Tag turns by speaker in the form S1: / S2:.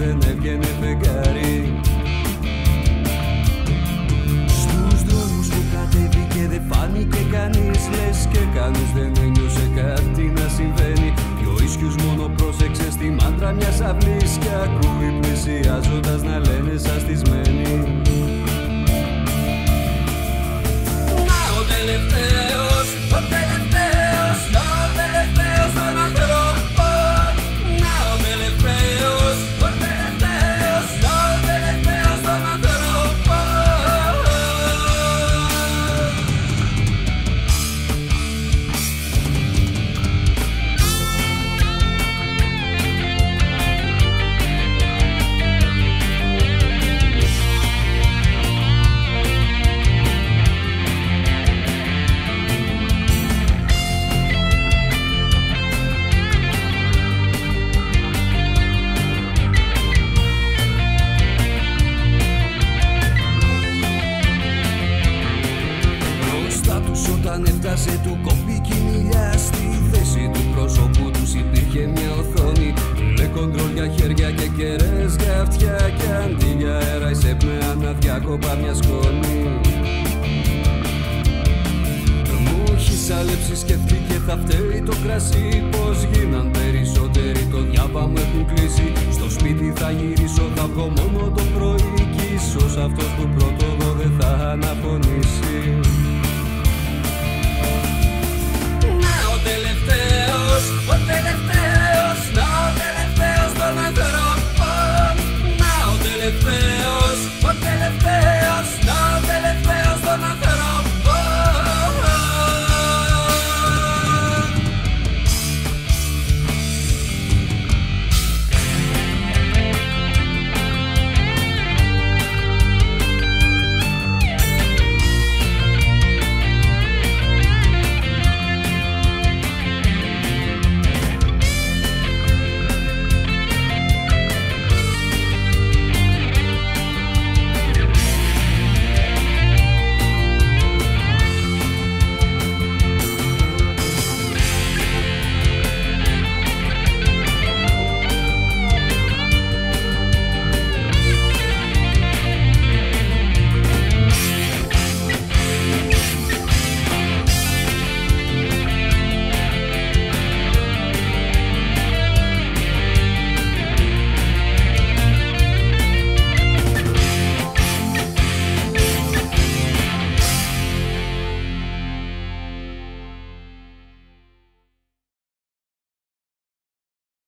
S1: δεν έβγαινε φεγγάρι. Στους δρόμους που κατέβηκε δεν φάνηκε κανείς, λες και κανείς δεν ένιωσε κάτι να συμβαίνει. Κι ο ίσιος μόνο πρόσεξε στη μάντρα μιας αυλής κι ακούει πλησιάζοντας να λένε σαστισμένοι. Να ο τελευταίος, ο τελευταίος, ο τελευταίος των ανθρώπων. Να ο τελευταίος, ο τελευταίος, ο τελευταίος των ανθρώπων. Όταν έφτασε του κόπηκε η μιλιά, στη θέση του πρόσωπου τους υπήρχε μια οθόνη. Με κοντρόλ για χέρια και κερές για αυτιά και αντί για αέρα εισέπνεα να διάκοπα μια σκόνη. Μου έχει σάλεψει, σκεφτήκε θα φταίει το κρασί. Πως γίναν περισσότεροι, το διάβα μου έχουν κλείσει. Στο σπίτι θα γυρίσω, θα βγω μόνο το πρωί κι ίσως αυτός που πρώτο εδώ δεν θα αναφωνήσει.